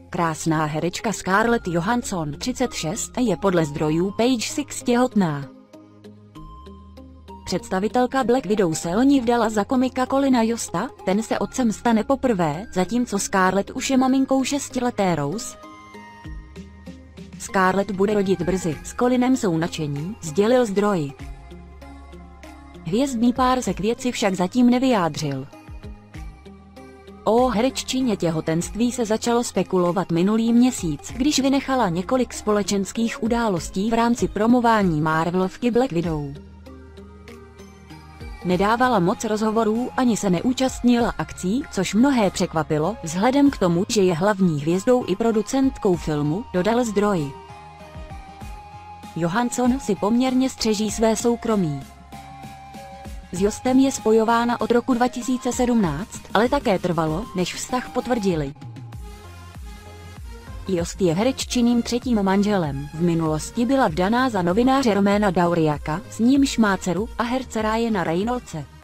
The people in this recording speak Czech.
Krásná herečka Scarlett Johansson, 36, je podle zdrojů Page Six těhotná. Představitelka Black Widow se loni vdala za komika Colina Josta, ten se otcem stane poprvé, zatímco Scarlett už je maminkou 6leté Rose. Scarlett bude rodit brzy, s Colinem jsou nadšení, sdělil zdroj. Hvězdný pár se k věci však zatím nevyjádřil. O hereččině těhotenství se začalo spekulovat minulý měsíc, když vynechala několik společenských událostí v rámci promování Marvelovky Black Widow. Nedávala moc rozhovorů ani se neúčastnila akcí, což mnohé překvapilo, vzhledem k tomu, že je hlavní hvězdou i producentkou filmu, dodal zdroj. Johansson si poměrně střeží své soukromí. S Jostem je spojována od roku 2017, ale také trvalo, než vztah potvrdili. Jost je hereččiným třetím manželem, v minulosti byla vdaná za novináře Roména Dauriaka, s nímž má dceru, a herce Ryana Reynoldse.